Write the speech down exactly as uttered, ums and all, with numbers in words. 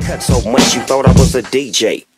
Cut so much you thought I was a D J.